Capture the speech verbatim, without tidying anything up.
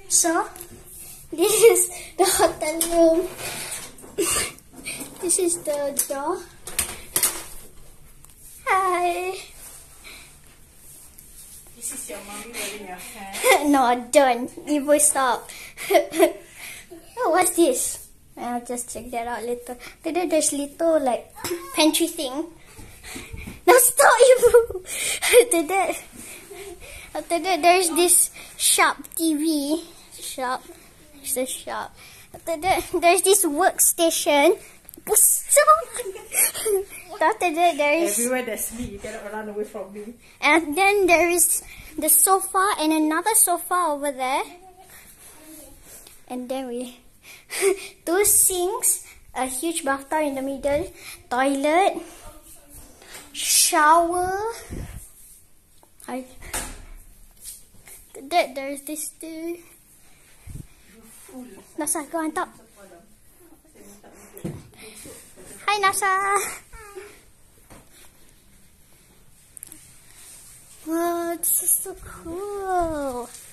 So, this is the hotel room. This is the door. Hi. This is your mommy wearing your hair. No, don't. Ibu, stop. Oh, what's this? I'll just check that out later. Today there's little like pantry thing. No, stop, Ibu. After that, after that there's this sharp T V. Sharp. It's a sharp. After that there's this workstation. After that there is everywhere there's me, you cannot run away from me. And then there is the sofa and another sofa over there. And then we two sinks, a huge bathtub in the middle, toilet, shower. I that there's this too. Nasa, go on top. Hi, Nasa. Wow, this is so cool.